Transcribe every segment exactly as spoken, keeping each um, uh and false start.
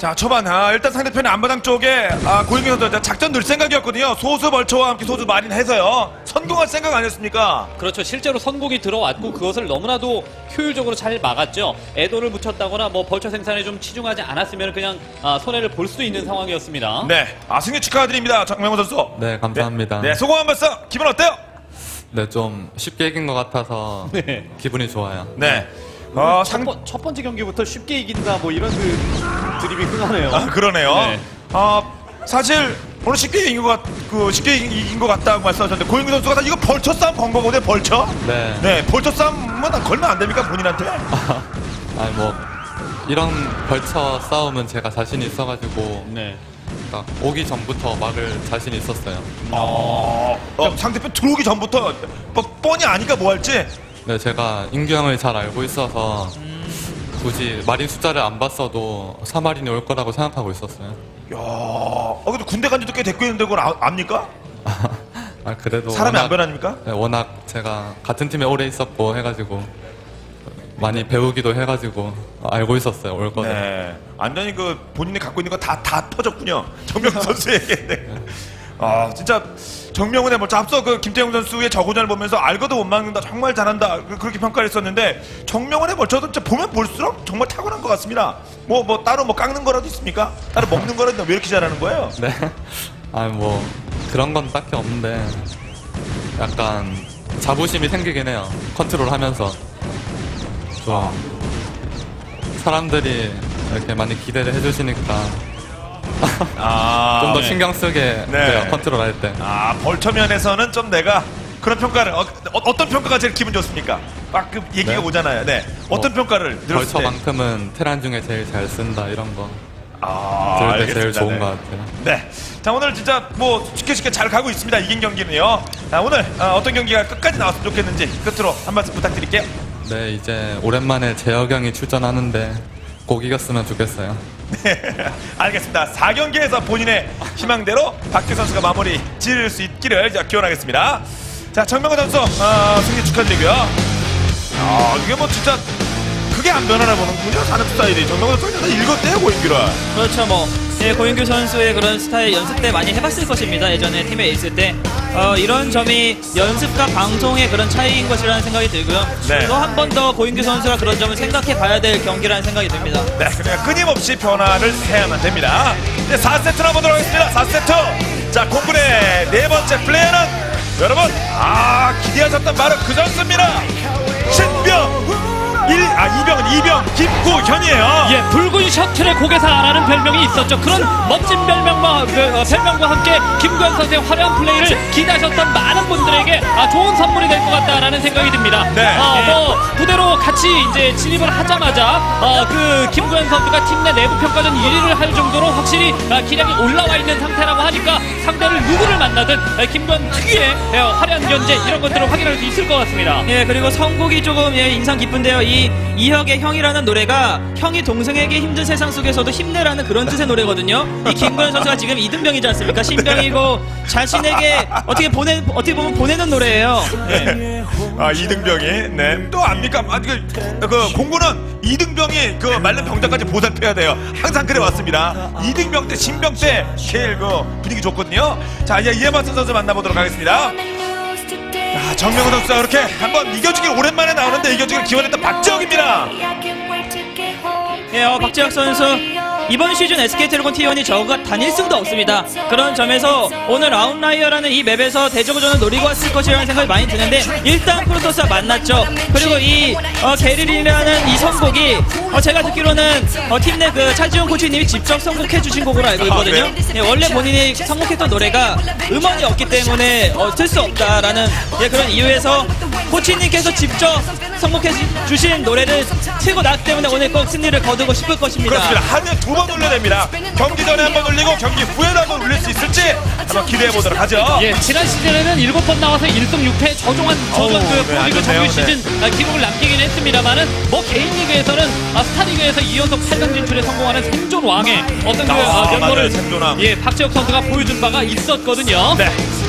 자, 초반 아, 일단 상대편의 앞마당 쪽에 아, 고인규 선수 작전 늘 생각이었거든요. 소수 벌처와 함께 소수 마린 해서요. 선공할 생각 아니었습니까? 그렇죠. 실제로 선공이 들어왔고 그것을 너무나도 효율적으로 잘 막았죠. 애도를 붙였다거나 뭐 벌처 생산에 좀 치중하지 않았으면 그냥 아, 손해를 볼 수 있는 상황이었습니다. 네, 아, 승리 축하드립니다, 정명훈 선수. 네, 감사합니다. 네, 네 소공 한 발사 기분 어때요? 네, 좀 쉽게 이긴 것 같아서 네. 기분이 좋아요. 네. 어, 첫, 상... 번, 첫 번째 경기부터 쉽게 이긴다 뭐 이런 그 드립이 흥하네요. 아, 그러네요. 네. 어, 사실 오늘 쉽게 이긴 것 같, 그 쉽게 이긴 것 같다고 말씀하셨는데 고인규 선수가 다 이거 벌처 싸움 건 거거든요, 벌처. 네. 네, 벌처 싸움은 걸면 안 됩니까 본인한테? 아니 뭐 이런 벌처 싸움은 제가 자신이 있어가지고 네. 그러니까 오기 전부터 막을 자신이 있었어요. 어, 어, 상대편 들어오기 전부터 뭐 뻔히 아니까 뭐 할지. 네, 제가 인규 형을 잘 알고 있어서 굳이 마린 숫자를 안 봤어도 사마린이 올 거라고 생각하고 있었어요. 야, 어, 근데 군대 간 지도 꽤 됐고 있는데 그걸 아, 압니까? 아, 그래도 사람이 워낙, 안 변합니까? 네, 워낙 제가 같은 팀에 오래 있었고 해가지고 많이 배우기도 해가지고 알고 있었어요, 올 거를. 네, 완전히 그 본인이 갖고 있는 거 다 다 터졌군요, 정명훈 선수에게. 네. 아, 진짜 정명훈의 뭐 앞서 그 김태형 선수의 저고전을 보면서 알고도 못 막는다, 정말 잘한다, 그렇게 평가를 했었는데 정명훈의 뭐 저도 진짜 보면 볼수록 정말 타고난 것 같습니다. 뭐 뭐 따로 뭐 깎는 거라도 있습니까? 따로 먹는 거라도 왜 이렇게 잘하는 거예요? 네. 아, 뭐 그런 건 딱히 없는데 약간 자부심이 생기긴 해요. 컨트롤하면서 좀 사람들이 이렇게 많이 기대를 해주시니까 아, 좀 더 네. 신경 쓰게 네. 돼요, 컨트롤할 때. 아, 벌처 면에서는 좀 내가 그런 평가를 어, 어, 어떤 평가가 제일 기분 좋습니까? 막 그 얘기가 네? 오잖아요. 네, 어떤 뭐, 평가를 들었을 때? 벌처만큼은 테란 중에 제일 잘 쓴다 이런 거 아, 들을 때 알겠습니다. 제일 좋은 네. 것 같아요. 네, 자 오늘 진짜 뭐 쉽게 쉽게 잘 가고 있습니다. 이긴 경기는요. 자 오늘 어, 어떤 경기가 끝까지 나왔으면 좋겠는지 끝으로 한 말씀 부탁드릴게요. 네, 이제 오랜만에 재혁형이 출전하는데 꼭 이겼으면 좋겠어요. 네, 알겠습니다. 사 경기에서 본인의 희망대로 박규 선수가 마무리 지을 수 있기를 기원하겠습니다. 자, 정명훈 선수 어, 승리 축하드리고요. 아, 이게 뭐 진짜 크게 안 변하나 보는군요, 사는 스타일이. 정명훈 선수가 읽었대요, 고인규를. 그렇죠. 뭐 예, 고인규 선수의 그런 스타일 연습 때 많이 해봤을 것입니다. 예전에 팀에 있을 때 어, 이런 점이 연습과 방송의 그런 차이인 것이라는 생각이 들고요. 네. 또 한 번 더 고인규 선수가 그런 점을 생각해봐야 될 경기라는 생각이 듭니다. 네, 그러니까 끊임없이 변화를 해야만 됩니다. 이제 사 세트로 가보도록 하겠습니다. 사 세트. 자, 공군의 네 번째 플레이어는 여러분, 아, 기대하셨던 바로 그 선수입니다. 신병 일, 아, 이병은 이병 김구현이에요. 예, 붉은 셔틀의 고개사라는 별명이 있었죠. 그런 멋진 별명과, 그, 어, 별명과 함께 김구현 선수의 화려한 플레이를 기대하셨던 많은 분들에게 아, 좋은 선물이 될 것 같다라는 생각이 듭니다. 네. 어, 예. 뭐 부대로 같이 이제 진입을 하자마자 어, 그 김구현 선수가 팀 내 내부 평가전 일 위를 할 정도로 확실히 아, 기량이 올라와 있는 상태라고 하니까 상대를 누구를 만나든 아, 김구현 특유의 예, 화려한 견제 이런 것들을 확인할 수 있을 것 같습니다. 예, 그리고 선곡이 조금 예, 인상 깊은데요. 이 이혁의 형이라는 노래가 형이 동생에게 힘든 세상 속에서도 힘내라는 그런 뜻의 노래거든요. 이 김구현 선수가 지금 이등병이지 않습니까? 신병이고 자신에게 어떻게 보내 어떻게 보면 보내는 노래예요. 예. 아, 이등병이, 네. 또 압니까? 아, 그, 그, 공군은 이등병이 그 말른 병장까지 보살펴야 돼요. 항상 그래 왔습니다. 이등병 때, 신병 때, 제일 그 분위기 좋거든요. 자, 이제 이해마슨 선수 만나보도록 하겠습니다. 아, 정명훈 선수가 이렇게 한번 이겨주길 오랜만에 나오는데 이겨주길 기원했던 박지혁입니다. 예, 어, 박지혁 선수 이번 시즌 에스케이텔레콤 티원이 저가 단 일 승도 없습니다. 그런 점에서 오늘 아웃라이어라는 이 맵에서 대저구전을 노리고 왔을 것이라는 생각이 많이 드는데 일단 프로토스와 만났죠. 그리고 이 어, 게릴이라는 이 선곡이 어, 제가 듣기로는 어, 팀 내 그 차지훈 코치님이 직접 선곡해 주신 곡으로 알고 있거든요. 예, 원래 본인이 선곡했던 노래가 음원이 없기 때문에 어, 쓸 수 없다라는 예, 그런 이유에서 코치님께서 직접 선곡해 주신 노래를 틀고 나왔기 때문에 오늘 꼭 승리를 거두고 싶을 것입니다. 그렇습니다. 하루에 두 번 올려야 됩니다. 경기 전에 한 번 올리고 경기 후에도 한 번 올릴 수 있을지 한번 기대해 보도록 하죠. 예, 지난 시즌에는 일곱 번 나와서 일 승 육 패 저조한 저조한 어우, 그 네, 프로리그 안 정규 좋네요. 시즌 아, 기록을 남기긴 했습니다만은 뭐 개인 리그에서는 아, 스타리그에서 이 연속 팔 강 진출에 성공하는 생존 왕의 어떤 그 아, 아, 면모를 맞아요, 생존왕. 예, 박지혁 선수가 보여준 바가 있었거든요. 네.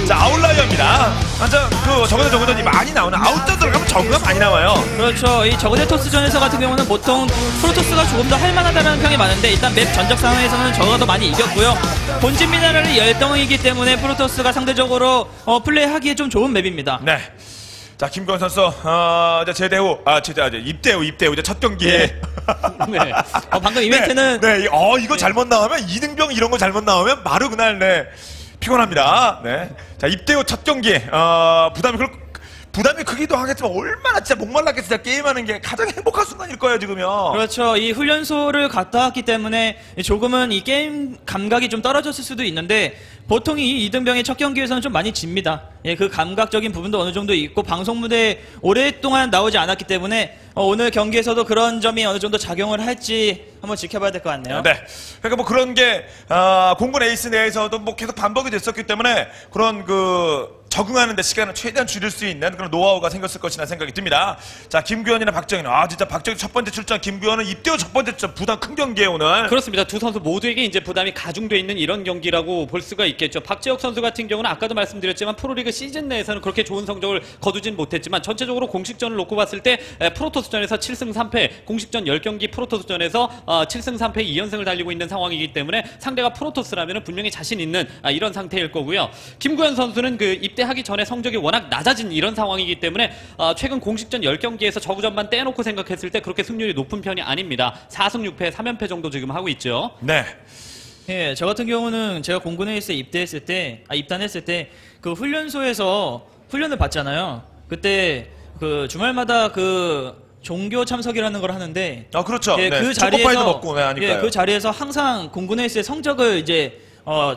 자, 아웃라이어입니다. 완전 그 저거는 저거는 많이 나오는 아웃전 들어가면 저거가 많이 나와요. 그렇죠. 이 저그대 토스전에서 같은 경우는 보통 프로토스가 조금 더 할만하다는 평이 많은데 일단 맵 전적 상황에서는 저그가 더 많이 이겼고요. 본진 미네랄이 열덩이기 때문에 프로토스가 상대적으로 어, 플레이하기에 좀 좋은 맵입니다. 네. 자, 김구현 선수, 어, 이제 제대 후, 아, 제대, 아, 입대 후, 입대 후, 이제 첫 경기에. 네. 어, 방금 이벤트는 네, 네, 어, 이거 잘못 나오면, 이등병 이런 거 잘못 나오면 바로 그날, 네, 피곤합니다. 네. 자, 입대 후 첫 경기, 어, 부담이, 그, 부담이 크기도 하겠지만, 얼마나 진짜 목말랐겠어. 게임하는 게 가장 행복한 순간일 거예요, 지금요. 그렇죠. 이 훈련소를 갔다 왔기 때문에 조금은 이 게임 감각이 좀 떨어졌을 수도 있는데 보통 이 이등병의 첫 경기에서는 좀 많이 집니다. 예, 그 감각적인 부분도 어느 정도 있고 방송 무대에 오랫동안 나오지 않았기 때문에 어, 오늘 경기에서도 그런 점이 어느 정도 작용을 할지 한번 지켜봐야 될 것 같네요. 네. 그러니까 뭐 그런 게, 아, 공군 에이스 내에서도 뭐 계속 반복이 됐었기 때문에 그런 그, 적응하는 데 시간을 최대한 줄일 수 있는 그런 노하우가 생겼을 것이라는 생각이 듭니다. 자, 김규현이나 박정현. 아, 진짜 박정현 첫 번째 출전, 김규현은 입대 후 첫 번째 출전, 부담 큰 경기에 오늘. 그렇습니다. 두 선수 모두에게 이제 부담이 가중되어 있는 이런 경기라고 볼 수가 있겠죠. 박재혁 선수 같은 경우는 아까도 말씀드렸지만 프로리그 시즌 내에서는 그렇게 좋은 성적을 거두진 못했지만 전체적으로 공식전을 놓고 봤을 때 프로토스전에서 칠 승 삼 패, 공식전 십 경기 프로토스전에서 칠 승 삼 패 이 연승을 달리고 있는 상황이기 때문에 상대가 프로토스라면 분명히 자신 있는 이런 상태일 거고요. 김구현 선수는 그 입대하기 전에 성적이 워낙 낮아진 이런 상황이기 때문에 최근 공식전 십 경기에서 저구전만 떼놓고 생각했을 때 그렇게 승률이 높은 편이 아닙니다. 사 승 육 패 삼 연패 정도 지금 하고 있죠. 네. 예, 저 같은 경우는 제가 공군 에이스에 입대했을 때, 아, 입단했을 때, 그 훈련소에서 훈련을 받잖아요. 그때 그 주말마다 그 종교 참석이라는 걸 하는데, 아, 그렇죠. 예, 네. 그 초코파이도 자리에서, 먹고, 네, 하니까요. 예, 그 자리에서 항상 공군 에이스의 성적을 이제, 어,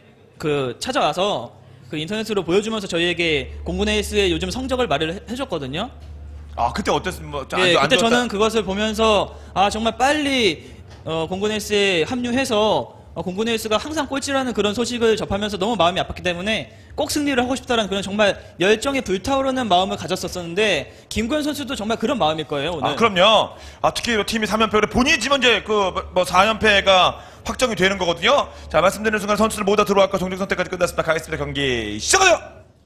그 찾아와서 그 인터넷으로 보여주면서 저희에게 공군 에이스의 요즘 성적을 말을 해- 해줬거든요. 아, 그때 어땠습니까? 뭐, 안, 예, 안 그때 좋았다. 저는 그것을 보면서 아 정말 빨리 어, 공군 에이스에 합류해서 어, 공군 에이스가 항상 꼴찌라는 그런 소식을 접하면서 너무 마음이 아팠기 때문에 꼭 승리를 하고 싶다라는 그런 정말 열정에 불타오르는 마음을 가졌었었는데 김구현 선수도 정말 그런 마음일 거예요 오늘. 아, 그럼요. 아, 특히 이 팀이 삼 연패, 본인이 지면 이제 그, 뭐, 사 연패가 확정이 되는 거거든요. 자, 말씀드리는 순간 선수들 모두 다 들어왔고 종중 선택까지 끝났습니다. 가겠습니다. 경기 시작하죠!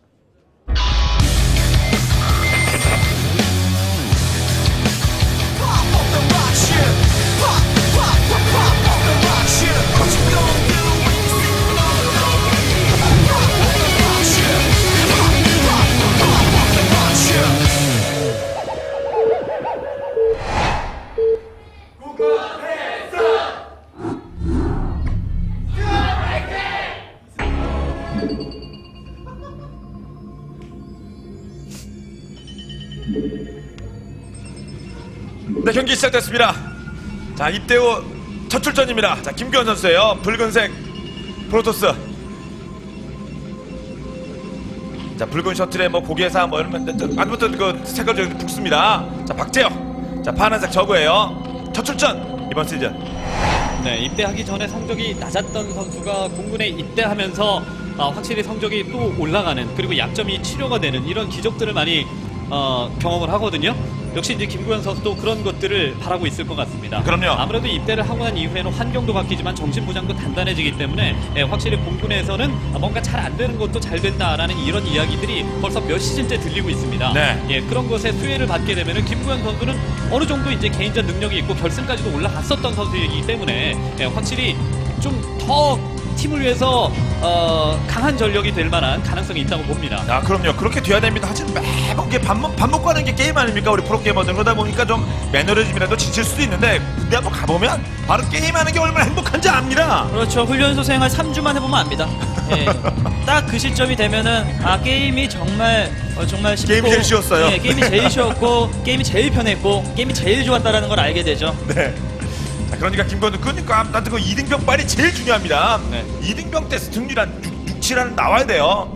네, 경기 시작됐습니다. 자, 입대 후 첫 출전입니다. 자, 김규현 선수예요. 붉은색 프로토스. 자, 붉은 셔틀에 뭐 고개사 뭐 이런 아무튼 그 색깔 좀 붉습니다. 자, 박재혁. 자, 파란색 저거예요. 첫 출전 이번 시즌. 네, 입대하기 전에 성적이 낮았던 선수가 공군에 입대하면서 어, 확실히 성적이 또 올라가는, 그리고 약점이 치료가 되는 이런 기적들을 많이 어, 경험을 하거든요. 역시 이제 김구현 선수도 그런 것들을 바라고 있을 것 같습니다. 그럼요. 아무래도 입대를 하고 난 이후에는 환경도 바뀌지만 정신보장도 단단해지기 때문에 예, 확실히 공군에서는 뭔가 잘 안 되는 것도 잘 된다라는 이런 이야기들이 벌써 몇 시즌째 들리고 있습니다. 네. 예, 그런 것에 수혜를 받게 되면은 김구현 선수는 어느 정도 이제 개인적 능력이 있고 결승까지도 올라갔었던 선수이기 때문에 예, 확실히 좀 더 팀을 위해서 어, 강한 전력이 될 만한 가능성이 있다고 봅니다. 아, 그럼요. 그렇게 돼야 됩니다. 하지만 매번 이게 밥, 먹, 밥 먹고 하는 게 게임 아닙니까? 우리 프로게이머들. 그러다 보니까 좀 매너리즘이라도 지칠 수도 있는데 군대 한번 가보면 바로 게임하는 게 얼마나 행복한지 압니다. 그렇죠. 훈련소 생활 삼 주만 해보면 압니다. 예, 딱 그 시점이 되면은 아 게임이 정말 어, 정말 쉽고 게임이 제일 쉬웠어요. 예, 게임이 제일 쉬웠고 게임이 제일 편했고 게임이 제일 좋았다라는 걸 알게 되죠. 네. 자, 그러니까 김건우 그러니까 나한테 그 이등병 빨이 제일 중요합니다. 네. 이등병 때 승률 한 육, 칠 은 나와야 돼요.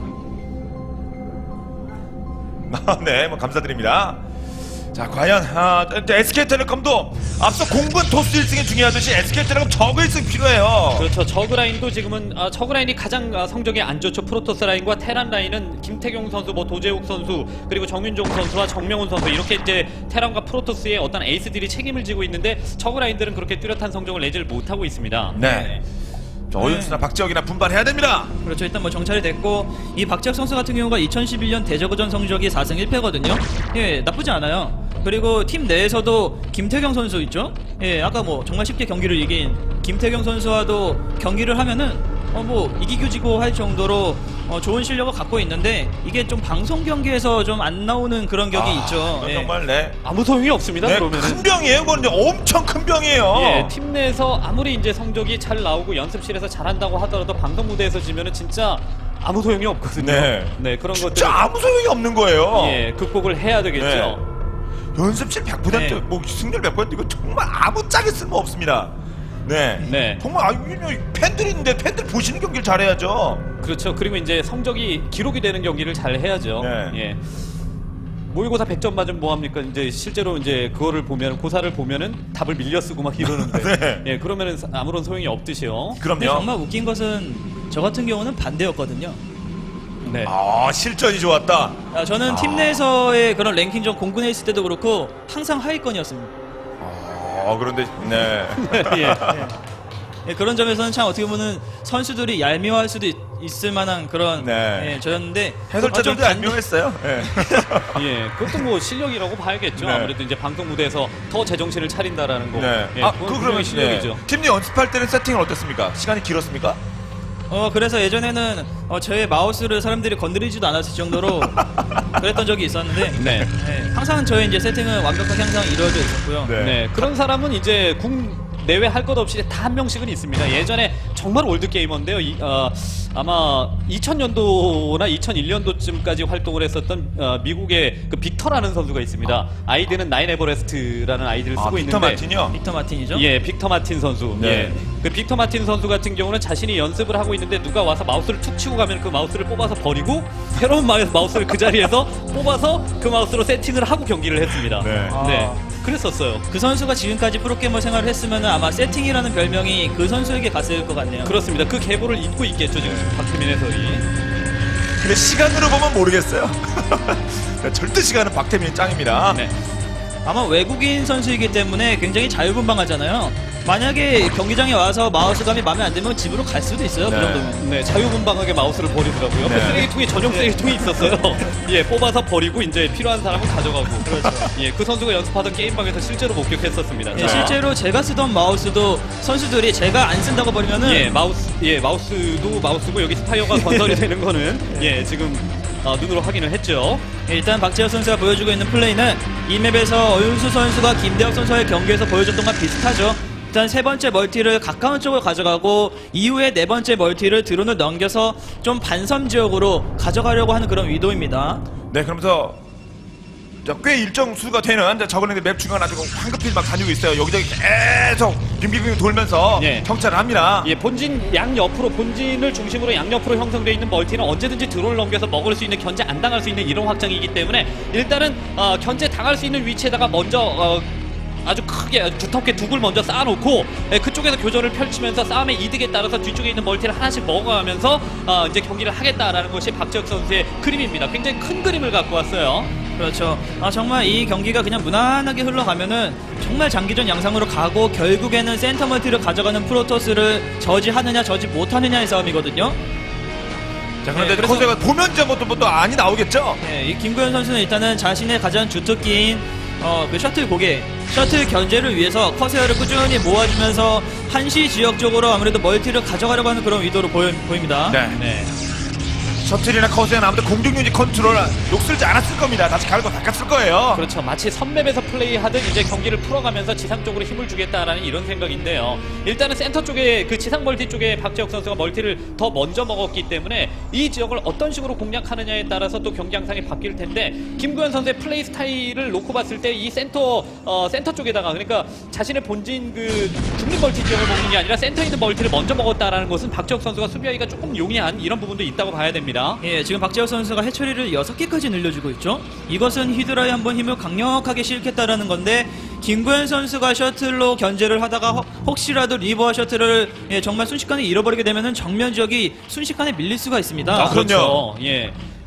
아, 네, 뭐 감사드립니다. 자, 과연 아, 에스케이텔레콤도 앞서 공군 토스 일 승이 중요하듯이 에스케이텔레콤 저그 일 승 필요해요. 그렇죠. 저그 라인도 지금은 아, 저그 라인이 가장 아, 성적이 안 좋죠. 프로토스 라인과 테란 라인은 김태경 선수, 뭐 도재욱 선수, 그리고 정윤종 선수와 정명훈 선수 이렇게 이제 테란과 프로토스의 어떤 에이스들이 책임을 지고 있는데 저그 라인들은 그렇게 뚜렷한 성적을 내질 못하고 있습니다. 네. 자, 어윤수나 박지혁이나 분발해야 됩니다. 그렇죠. 일단 뭐 정찰이 됐고 이 박지혁 선수 같은 경우가 이천십일 년 대저그전 성적이 사 승 일 패거든요. 예, 나쁘지 않아요. 그리고 팀 내에서도 김태경 선수 있죠. 예, 아까 뭐 정말 쉽게 경기를 이긴 김태경 선수와도 경기를 하면은 어 뭐 이기고 지고 할 정도로 어 좋은 실력을 갖고 있는데 이게 좀 방송 경기에서 좀 안 나오는 그런 격이 아, 있죠. 예. 정말 네. 아무 소용이 없습니다. 네, 그러면은. 큰 병이에요. 그건 엄청 큰 병이에요. 예, 팀 내에서 아무리 이제 성적이 잘 나오고 연습실에서 잘한다고 하더라도 방송 무대에서 지면은 진짜 아무 소용이 없거든요. 네. 네, 그런 것들 진짜 아무 소용이 없는 거예요. 예, 극복을 해야 되겠죠. 네. 연습실 백 퍼센트 네. 뭐 승률 백 퍼센트 이거 정말 아무 짝에 쓸모 없습니다. 네. 네. 정말 아, 팬들이 있는데 팬들 보시는 경기를 잘해야죠. 그렇죠. 그리고 이제 성적이 기록이 되는 경기를 잘 해야죠. 네. 예. 모의고사 백 점 맞으면 뭐합니까? 이제 실제로 이제 그거를 보면, 고사를 보면은 답을 밀려 쓰고 막 이러는데. 네. 예, 그러면은 아무런 소용이 없듯이요. 근데 그럼요. 정말 웃긴 것은 저 같은 경우는 반대였거든요. 네. 아, 실전이 좋았다. 아, 저는 팀 내에서의 그런 랭킹전 공군에 있을 때도 그렇고 항상 하위권이었습니다. 아, 그런데 네. 예. 예, 그런 점에서는 참 어떻게 보면 선수들이 얄미워할 수도 있, 있을 만한 그런 네. 예, 저였는데 해설자들도 아, 안 명했어요. 네. 예, 그것도 뭐 실력이라고 봐야겠죠. 네. 아무래도 이제 방송 무대에서 더 제정신을 차린다라는 거. 네. 예, 아, 그건 그 분명히 그러면 실력이죠. 네. 팀내 연습할 때는 세팅은 어땠습니까? 시간이 길었습니까? 어 그래서 예전에는 어, 저의 마우스를 사람들이 건드리지도 않았을 정도로 그랬던 적이 있었는데 네. 예, 항상 저의 이제 세팅은 완벽하게 항상 이루어져 있었고요. 네. 네, 그런 사람은 이제 국 내외 할 것 없이 다 한 명씩은 있습니다. 예전에 정말 올드 게이머인데요. 이, 어, 아마 이천 년도나 이천일 년도쯤까지 활동을 했었던 어, 미국의 그 빅터라는 선수가 있습니다. 아이디는 나인 에버레스트라는 아이디를 쓰고 아, 빅터 있는데 마틴이요? 빅터 마틴이죠? 예, 빅터 마틴 선수. 네. 예. 그 빅터 마틴 선수 같은 경우는 자신이 연습을 하고 있는데 누가 와서 마우스를 툭 치고 가면 그 마우스를 뽑아서 버리고 새로운 마우스를 그 자리에서 뽑아서 그 마우스로 세팅을 하고 경기를 했습니다. 네. 네. 그랬었어요. 그 선수가 지금까지 프로게이머 생활을 했으면 아마 세팅이라는 별명이 그 선수에게 갔을 것 같네요. 그렇습니다. 그 계보를 잇고 있겠죠, 지금 박태민 해설이. 근데 시간으로 보면 모르겠어요. 절대 시간은 박태민이 짱입니다. 네. 아마 외국인 선수이기 때문에 굉장히 자유분방하잖아요. 만약에 경기장에 와서 마우스감이 마음에 안 들면 집으로 갈 수도 있어요. 네. 그 정도면. 네, 자유분방하게 마우스를 버리더라고요. 네. 그 쓰레기통에 전용 쓰레기통이 있었어요. 예, 뽑아서 버리고 이제 필요한 사람은 가져가고. 그렇죠. 예, 그 선수가 연습하던 게임방에서 실제로 목격했었습니다. 예, 실제로 제가 쓰던 마우스도 선수들이 제가 안 쓴다고 버리면은 예, 마우스, 예, 마우스도 마우스고 여기 스파이어가 건설이 되는 거는 예, 지금 어, 눈으로 확인을 했죠. 예, 일단 박재혁 선수가 보여주고 있는 플레이는 이 맵에서 어윤수 선수가 김대혁 선수와의 경기에서 보여줬던 건 비슷하죠. 일단 세 번째 멀티를 가까운 쪽으로 가져가고 이후에 네 번째 멀티를 드론을 넘겨서 좀 반섬 지역으로 가져가려고 하는 그런 의도입니다. 네, 그러면서 자, 꽤 일정 수가 되는 저번에 맵 중간 아주 황급히 막 다니고 있어요. 여기저기 계속 빙빙빙 돌면서 예. 정찰을 합니다. 예, 본진 양 옆으로 본진을 중심으로 양 옆으로 형성되어 있는 멀티는 언제든지 드론을 넘겨서 먹을 수 있는, 견제 안 당할 수 있는 이런 확장이기 때문에 일단은 어, 견제 당할 수 있는 위치에다가 먼저 어, 아주 크게 두텁게 둑을 먼저 쌓아놓고 예, 그쪽에서 교전을 펼치면서 싸움의 이득에 따라서 뒤쪽에 있는 멀티를 하나씩 먹어가면서 어, 이제 경기를 하겠다라는 것이 박재혁 선수의 그림입니다. 굉장히 큰 그림을 갖고 왔어요. 그렇죠. 아, 정말 이 경기가 그냥 무난하게 흘러가면은 정말 장기전 양상으로 가고 결국에는 센터 멀티를 가져가는 프로토스를 저지하느냐 저지 못하느냐의 싸움이거든요. 자, 그런데 네, 그래서- 커세가 보면 이제 뭐 또 뭐 또 안이 나오겠죠? 네, 이 김구현 선수는 일단은 자신의 가장 주특기인 어, 그 셔틀 고개, 셔틀 견제를 위해서 커세어를 꾸준히 모아주면서 한시 지역 쪽으로 아무래도 멀티를 가져가려고 하는 그런 의도로 보여, 보입니다. 네. 네. 셔틀이나 커세는 아무튼 공중 유닛 컨트롤 녹슬지 않았을 겁니다. 다시 갈고 닦았을 거예요. 그렇죠. 마치 선맵에서 플레이하듯 이제 경기를 풀어가면서 지상 쪽으로 힘을 주겠다라는 이런 생각인데요. 일단은 센터 쪽에 그 지상 멀티 쪽에 박재혁 선수가 멀티를 더 먼저 먹었기 때문에 이 지역을 어떤 식으로 공략하느냐에 따라서 또 경기 양상이 바뀔 텐데 김구현 선수의 플레이 스타일을 놓고 봤을 때 이 센터 어, 센터 쪽에다가 그러니까 자신의 본진 그 중립 멀티 지역을 먹는 게 아니라 센터에 있는 멀티를 먼저 먹었다라는 것은 박재혁 선수가 수비하기가 조금 용이한 이런 부분도 있다고 봐야 됩니다. 예, 지금 박재혁 선수가 해처리를 여섯 개까지 늘려주고 있죠. 이것은 히드라에 한번 힘을 강력하게 실겠다라는 건데 김구현 선수가 셔틀로 견제를 하다가 허, 혹시라도 리버와 셔틀을 예, 정말 순식간에 잃어버리게 되면은 정면 지역이 순식간에 밀릴 수가 있습니다. 아, 그럼요. 그렇죠. 예.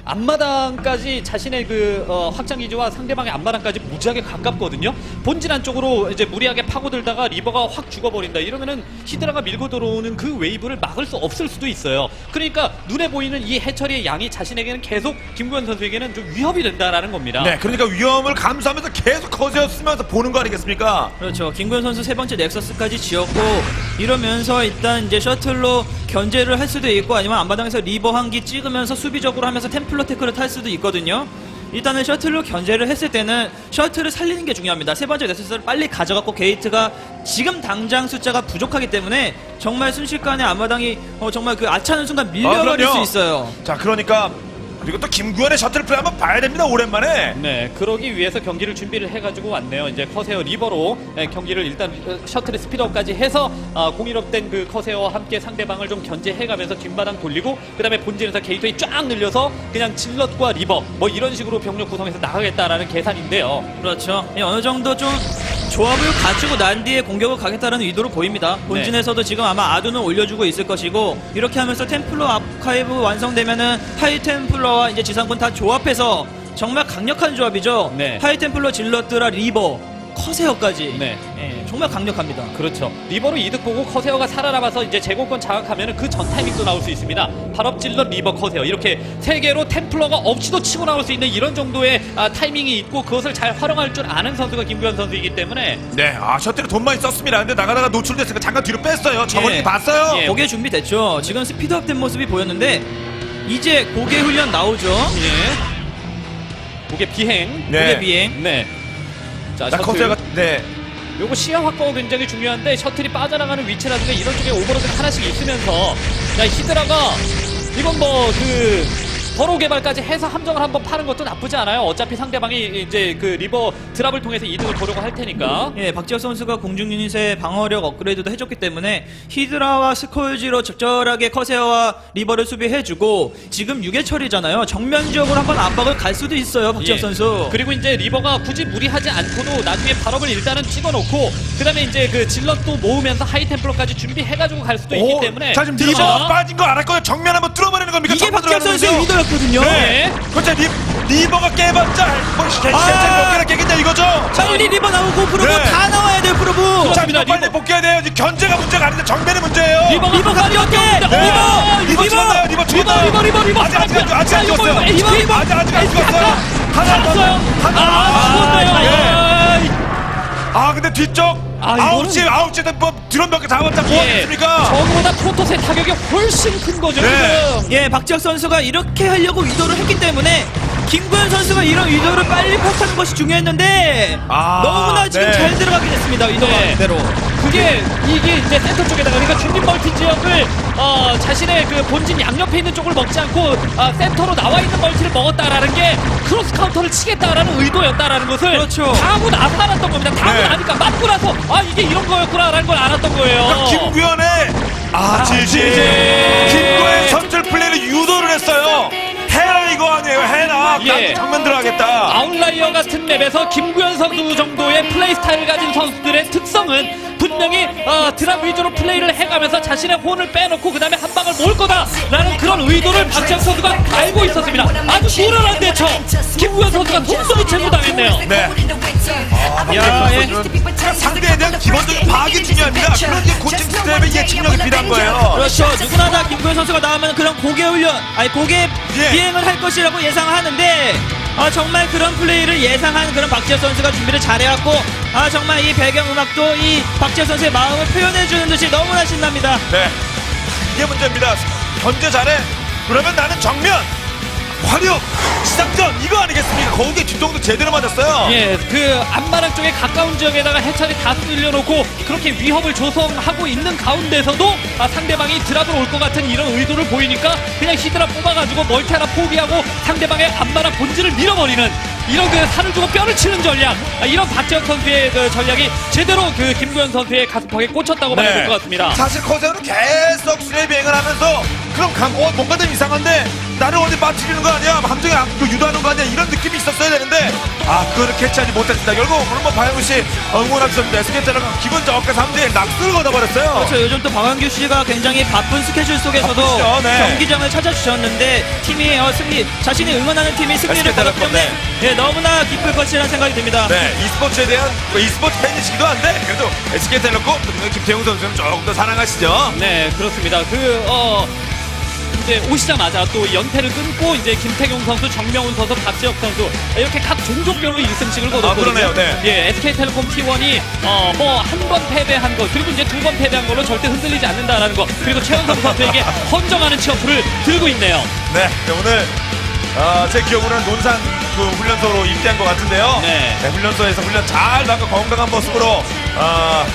앞마당까지 자신의 그 어, 확장 기지와 상대방의 앞마당까지 무지하게 가깝거든요. 본진 안쪽으로 이제 무리하게 파고들다가 리버가 확 죽어버린다. 이러면은 히드라가 밀고 들어오는 그 웨이브를 막을 수 없을 수도 있어요. 그러니까 눈에 보이는 이 해처리의 양이 자신에게는 계속 김구현 선수에게는 좀 위협이 된다라는 겁니다. 네, 그러니까 위험을 감수하면서 계속 커세어 쓰면서 보는 거 아니겠습니까? 그렇죠. 김구현 선수 세 번째 넥서스까지 지었고 이러면서 일단 이제 셔틀로 견제를 할 수도 있고 아니면 앞마당에서 리버 한 기 찍으면서 수비적으로 하면서 템플러 테크를 탈 수도 있거든요. 일단은 셔틀로 견제를 했을 때는 셔틀을 살리는 게 중요합니다. 세 번째 넥서스를 빨리 가져갔고 게이트가 지금 당장 숫자가 부족하기 때문에 정말 순식간에 앞마당이 어, 정말 그 아차하는 순간 밀려버릴 아, 수 있어요. 자, 그러니까 그리고 또 김구현의 셔틀 플레이 한번 봐야 됩니다. 오랜만에. 네, 그러기 위해서 경기를 준비를 해가지고 왔네요. 이제 커세어 리버로 네, 경기를 일단 셔틀의 스피드업까지 해서 아, 공일업된 그 커세어와 함께 상대방을 좀 견제해가면서 뒷바닥 돌리고 그 다음에 본진에서 게이트웨이 쫙 늘려서 그냥 질럿과 리버 뭐 이런 식으로 병력 구성해서 나가겠다라는 계산인데요. 그렇죠. 예, 어느 정도 좀 조합을 갖추고 난 뒤에 공격을 가겠다는 의도로 보입니다. 본진에서도 네. 지금 아마 아둔을 올려주고 있을 것이고 이렇게 하면서 템플러 아카이브 완성되면은 하이템플러와 이제 지상군 다 조합해서 정말 강력한 조합이죠. 네. 하이템플러, 질럿드라, 리버, 커세어까지. 네. 예, 정말 강력합니다. 그렇죠. 리버로 이득 보고 커세어가 살아남아서 이제 제공권 장악하면은 그 전 타이밍도 나올 수 있습니다. 발업 질럿 리버 커세어 이렇게 세 개로 템플러가 없이도 치고 나올 수 있는 이런 정도의 아, 타이밍이 있고 그것을 잘 활용할 줄 아는 선수가 김구현 선수이기 때문에 네, 아 셔틀이 돈 많이 썼습니다. 근데 나가다가 노출됐으니까 잠깐 뒤로 뺐어요. 저번에 예. 봤어요. 예. 고개 준비됐죠. 지금 스피드업된 모습이 보였는데 이제 고개 훈련 나오죠. 예. 고개 비행. 네. 고개 비행. 네. 자, 자, 셔틀. 커세어가 네. 요거 시야 확보가 굉장히 중요한데 셔틀이 빠져나가는 위치라든가 이런 쪽에 오버로드 하나씩 있으면서 야 히드라가 이건 뭐 그 버로 개발까지 해서 함정을 한번 파는 것도 나쁘지 않아요. 어차피 상대방이 이제 그 리버 드랍을 통해서 이득을 보려고 할 테니까. 예, 박지혁 선수가 공중 유닛의 방어력 업그레이드도 해줬기 때문에 히드라와 스콜지로 적절하게 커세어와 리버를 수비해주고 지금 유괴철이잖아요. 정면적으로 한번 압박을 갈 수도 있어요, 박지혁 예. 선수. 그리고 이제 리버가 굳이 무리하지 않고도 나중에 발업을 일단은 찍어놓고 그 다음에 이제 그 질럿도 모으면서 하이템플러까지 준비해가지고 갈 수도 있기 때문에. 자, 지금 자, 리버가 빠진 거 알았거든요. 정면 한번 뚫어버리는 겁니까? 이게 정면 박지혁 들어가는 선수의 거죠? 의도였거든요. 네. 그렇죠. 리, 리버가 깨봤자 뭐 개체체 몇 개나 깨겠냐 이거죠. 빨리 리버 나오고 프로브 네. 다 나와야 돼요, 프로브. 자, 그렇습니다. 리버 빨리 복귀해야 돼요. 이제 견제가 문제가 아닌데 정면이 문제예요. 리버가 리버 가볍게! 네. 리버! 리버 죽었나요? 리버 죽었나요? 리버, 리버, 리버. 아직 아직 아직 아직 자, 안 이거 죽었어요. 에이치 피. 아직 아직 안 죽었어요. 하나 살았어요. 하나 아, 죽었네요. 아, 근데 뒤쪽 아, 아홉 이거는- 시에 아홉 시에 뭐 드론 몇 개 잡았다 뭐 예. 하겠습니까? 저거보다 프로토스의 타격이 훨씬 큰 거죠. 네. 지금. 예, 박지혁 선수가 이렇게 하려고 의도를 했기 때문에 김구현 선수가 이런 의도를 빨리 파악하는 것이 중요했는데 아, 너무나 지금 네. 잘 들어가게 됐습니다. 의도가 네. 그대로. 그게 이게 이제 센터 쪽에다가 그러니까 중립 멀티 지역을 어, 자신의 그 본진 양옆에 있는 쪽을 먹지 않고 어, 센터로 나와 있는 멀티를 먹었다라는 게 크로스 카운터를 치겠다라는 의도였다라는 것을 그렇죠. 다 하고 나서 알았던 겁니다. 다 하고 네. 나니까 맞고 나서 아 이게 이런 거였구나라는 걸 알았던 거예요. 그러니까 김구현의 아, 지지. 지지. 김구현의 선출 플레이를 유도를 했어요. 해나 이거 아니에요. 해나 예. 정면 들어가겠다. 아웃라이어 같은 맵에서 김구현 선수 정도의 플레이 스타일을 가진 선수들의 특성은 분명히 어, 드랍 위주로 플레이를 해가면서 자신의 혼을 빼놓고 그 다음에 한 방을 모을 거다라는 그런 의도를 박지혁 선수가 알고 있었습니다. 아주 노련한 대처. 김구현 선수가 동성이 제무당했네요. 네. 야, 예. 상대에 대한 기본적인 파악이 중요합니다. 그런 게 코칭 스텝의 예측력이 필요한 거예요. 그렇죠. 누구나 다 김구현 선수가 나오면 그런 고개 훈련, 아니 고개 예. 비행을 할 것이라고 예상하는데 아, 정말 그런 플레이를 예상한 그런 박지혁 선수가 준비를 잘해왔고 아 정말 이 배경음악도 이 박지혁 선수의 마음을 표현해주는 듯이 너무나 신납니다. 네. 이게 문제입니다. 견제 잘해. 그러면 나는 정면. 화력. 시작전. 이거 아니겠습니까? 거기에 뒷동도 제대로 맞았어요. 예, 그 앞마당 쪽에 가까운 지역에다가 해처리 다 쓸려놓고 그렇게 위협을 조성하고 있는 가운데서도 아, 상대방이 드랍을 올 것 같은 이런 의도를 보이니까 그냥 히드라 뽑아가지고 멀티 하나 포기하고 상대방의 앞마당 본질을 밀어버리는 이런 그 살을 주고 뼈를 치는 전략, 아, 이런 박지혁 선수의 그 전략이 제대로 그 김구현 선수의 가슴팍에 꽂혔다고 봐야 될 것 같습니다. 사실 커세어는 계속 수레 비행을 하면서 그럼 감, 어, 뭔가 좀 이상한데 나를 어디 빠뜨리는 거 아니야? 함정에 그 유도하는 거 아니야? 이런 느낌이 있었어야 되는데 아 그거를 캐치하지 못했습니다. 결국 오늘 뭐 박영규 씨 응원하셨는데 에스케이텔레콤 기분 좋게 삼 대 일 낙수를 거둬버렸어요. 그렇죠. 요즘 또 박완규 씨가 굉장히 바쁜 스케줄 속에서도 바쁘시죠, 네. 경기장을 찾아주셨는데 팀이 어, 승리, 자신이 응원하는 팀이 승리를 거뒀기 때문에 예, 너무나 기쁠 것이라는 생각이 듭니다. 네, e스포츠에 대한 뭐 e스포츠 팬이시기도 한데 그래도 에스케이텔레콤 김태용 선수는 조금 더 사랑하시죠. 네, 그렇습니다. 그, 어, 이제 오시자마자 또 연패를 끊고 이제 김태경 선수, 정명훈 선수, 박지혁 선수 이렇게 각 종족별로 일 승씩을 거뒀거든요. 아, 그러네요. 네. 예, 에스케이텔레콤 티 원이 어, 뭐 한 번 패배한 것 그리고 이제 두 번 패배한 걸로 절대 흔들리지 않는다라는 거 그리고 최원성 선수에게 헌정하는 치어프를 들고 있네요. 네, 네 오늘 어, 제 기억으로는 논산 그 훈련소로 입대한 것 같은데요. 네. 네, 훈련소에서 훈련 잘 받고 건강한 모습으로 어,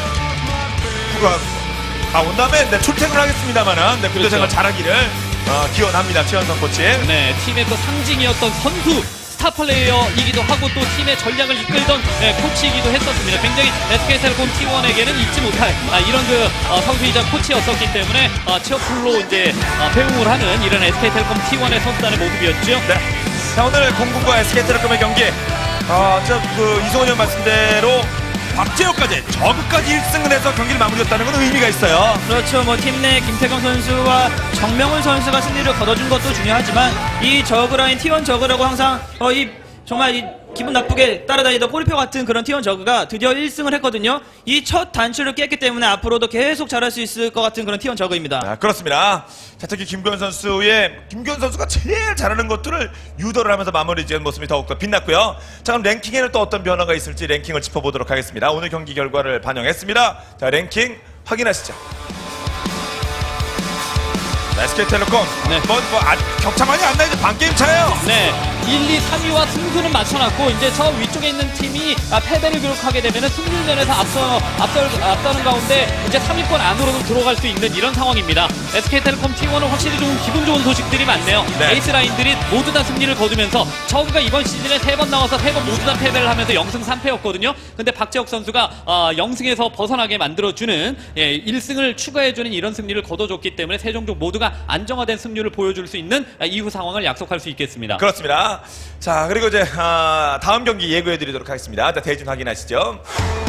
아, 온 다음에 네, 출퇴근을 하겠습니다만은 네, 군대 생활 그렇죠. 잘하기를 어, 기원합니다. 최원성 코치. 네, 팀의 또 상징이었던 선수 스타 플레이어이기도 하고 또 팀의 전략을 이끌던 네, 코치이기도 했었습니다. 굉장히 에스케이텔레콤 티 원에게는 잊지 못할 아, 이런 그 어, 선수이자 코치였었기 때문에 어, 치어풀로 이제 어, 배웅을 하는 이런 에스케이텔레콤 티 원의 선수단의 모습이었죠. 네. 자, 오늘 공군과 에스케이텔레콤의 경기 어, 저그 이승원 형 말씀대로 박재혁까지 저그까지 일 승을 해서 경기를 마무리했다는 건 의미가 있어요. 그렇죠. 뭐 팀 내 김태경 선수와 정명훈 선수가 승리를 거둬준 것도 중요하지만 이 저그라인 티 원 저그라고 항상 어, 이 정말 이 기분 나쁘게 따라다니던 꼬리표 같은 그런 티 원 저그가 드디어 일 승을 했거든요. 이 첫 단추를 깼기 때문에 앞으로도 계속 잘할 수 있을 것 같은 그런 티 원 저그입니다. 아, 그렇습니다. 자, 특히 김규현 선수의 김규현 선수가 제일 잘하는 것들을 유도를 하면서 마무리 지은 모습이 더욱더 빛났고요. 자, 그럼 랭킹에는 또 어떤 변화가 있을지 랭킹을 짚어보도록 하겠습니다. 오늘 경기 결과를 반영했습니다. 자, 랭킹 확인하시죠. 에스케이텔레콤 네. 뭐, 뭐 아, 격차 많이 안 나요. 반 게임 차예요. 네, 일, 이, 삼 위와 승수는 맞춰놨고 이제 저 위쪽에 있는 팀이 아, 패배를 기록하게 되면 승률면에서 앞서 앞서 앞서는 가운데 이제 삼 위권 안으로도 들어갈 수 있는 이런 상황입니다. 에스케이텔레콤 티 원은 확실히 좀 기분 좋은 소식들이 많네요. 네. 에이스 라인들이 모두 다 승리를 거두면서 저그가 이번 시즌에 세 번 나와서 세 번 모두 다 패배를 하면서 영 승 삼 패였거든요. 근데 박재혁 선수가 어, 영 승에서 벗어나게 만들어주는 예, 일 승을 추가해주는 이런 승리를 거둬줬기 때문에 세 종족 모두가 안정화된 승률을 보여줄 수 있는 이후 상황을 약속할 수 있겠습니다. 그렇습니다. 자, 그리고 이제 아, 다음 경기 예고해드리도록 하겠습니다. 자, 대진 확인하시죠.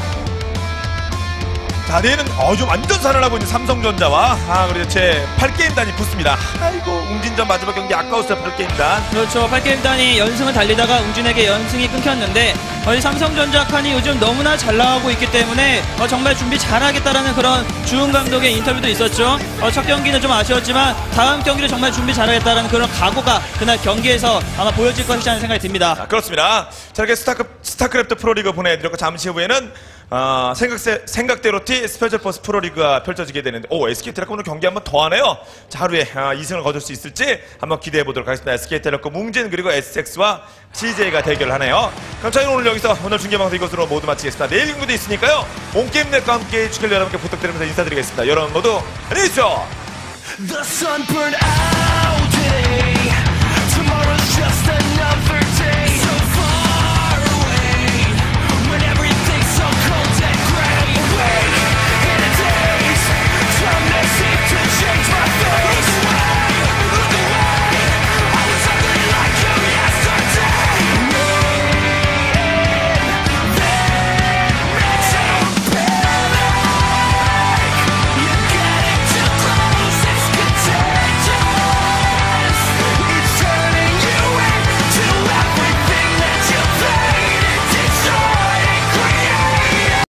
자, 내일은 어좀 완전 살아나고 있는 삼성전자와 아, 그리고 제 팔 게임단이 붙습니다. 아이고, 웅진전 마지막 경기 아까웠어요. 팔 게임단. 그렇죠. 팔 게임단이 연승을 달리다가 웅진에게 연승이 끊겼는데 어, 이 삼성전자 칸이 요즘 너무나 잘 나가고 있기 때문에 어, 정말 준비 잘하겠다라는 그런 주은 감독의 인터뷰도 있었죠. 어, 첫 경기는 좀 아쉬웠지만 다음 경기를 정말 준비 잘하겠다라는 그런 각오가 그날 경기에서 아마 보여질 것이라는 생각이 듭니다. 아, 그렇습니다. 자, 이렇게 스타크, 스타크래프트 프로리그 보내드렸고 잠시 후에는 어, 생각세, 생각대로 티 스페셜 버스 프로리그가 펼쳐지게 되는데 오, 에스케이텔레콤 오늘 경기 한번 더 하네요. 자, 하루에 아, 이 승을 거둘 수 있을지 한번 기대해 보도록 하겠습니다. 에스케이텔레콤 웅진 그리고 에스엑스와 씨제이가 대결을 하네요. 그럼 저희는 오늘 여기서 오늘 중계방송 이것으로 모두 마치겠습니다. 내일 경기도 있으니까요. 온게임넷과 함께 축구를 여러분께 부탁드리면서 인사드리겠습니다. 여러분 모두 안녕히 계십시오. The sun burned out today.